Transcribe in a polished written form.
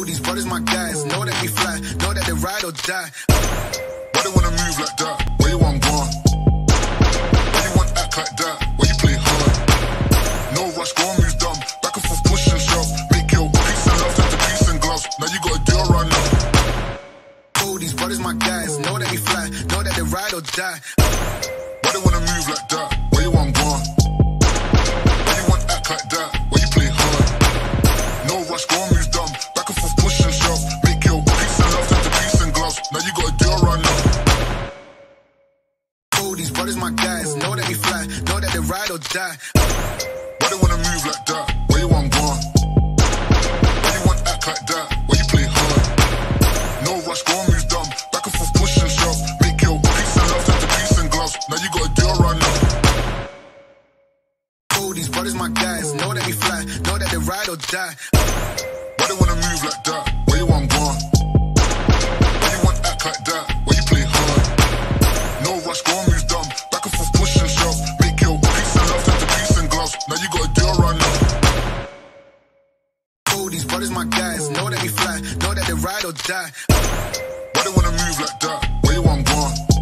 These brothers my guys, know that we fly, know that they ride or die. Why they wanna move like that? Where you want gone? Why you want act like that? Why you play hard? No rush, go and move dumb. Back and forth, push and shove. Make your peace and love turn to peace and gloves. Now you got a deal run up. These brothers my guys, know that we fly, know that they ride or die. Why they wanna move like that? Where you want gone? Why you want act like that? Why you play hard? No rush, go and move dumb. Back and forth, push and shove. Make your peace and love turn to peace and gloves. Now you got a deal run up. These brothers my guys, know that we fly, know that they ride or die. Why they wanna move like that? Where you want gone? Why you want act like that? Why you play hard? No rush, go and move dumb. Back and forth, push and shove. Make your peace and love turn to peace and gloves. Now you got a deal run up. These brothers my guys, know that we fly, know that they ride or die. Why they wanna move like that? Where you want gone? Why you want act like that? Why you play hard? No rush, go and move dumb. Back and forth, push and shove. Make your peace and love turn to peace and gloves. Now you got a deal run up. These brothers my guys, know that we fly, know that they ride or die. Why they wanna move like that? Where you want gone?